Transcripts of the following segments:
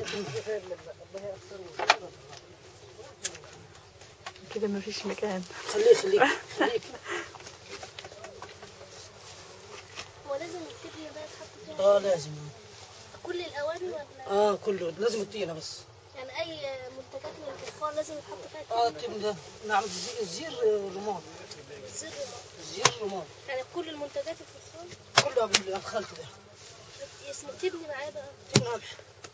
كده مفيش مكان. خليك. هو لازم التبن ده يتحط فيها؟ لازم. كل الأواني ولا؟ كله لازم الطينة بس. يعني أي منتجات من الفخار لازم يتحط فيها التبن؟ التبن ده نعمل زير رمان. زير رمان. يعني كل المنتجات الفخار؟ كلها بالخلط ده. اسمه تبن معاه بقى؟ تبن قمح.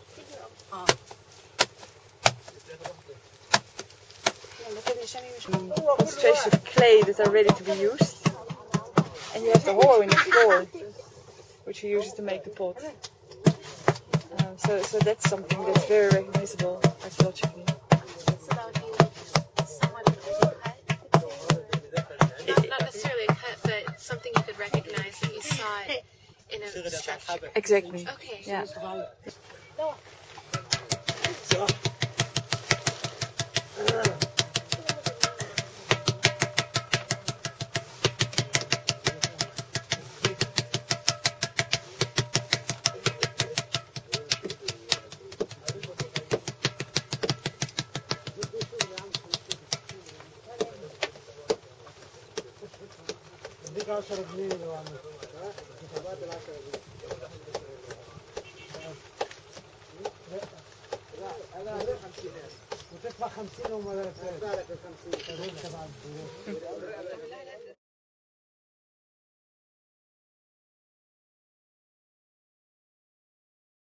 Concentrations of clay that are ready to be used, and you have the hole in the floor, which you use to make the pot. So that's something that's very recognizable archaeologically. So that would be like somewhat of a cut? Not necessarily a cut, but something you could recognize that you saw it in a structure. Exactly. Okay. Yeah. اديك 10 جنيه لو عملت حسابات ال 10 جنيه. لا انا 50 وتدفع 50 وما ادفع لك ال 50.